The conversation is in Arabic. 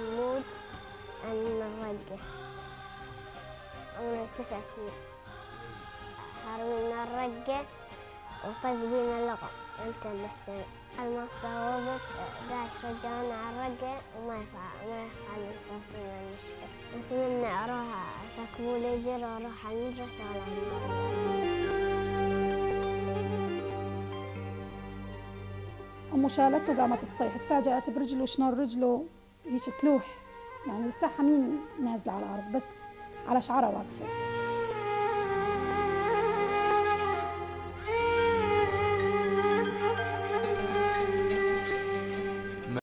محمود من الرقة، عمري 9 سنين. حاربنا الرقة وطق بينا اللغم يمكن السنة. المصة وضت 11 رجعنا على الرقة وما يفعل نفرتنا المشكلة. أتمنى أروح أركبوا لي جرة وأروح على المدرسة ولا أمه شالته وقامت تصيح، تفاجأت برجله شنور رجله هيك تلوح، يعني الساحة مين نازلة على الأرض بس على شعرها واقفة.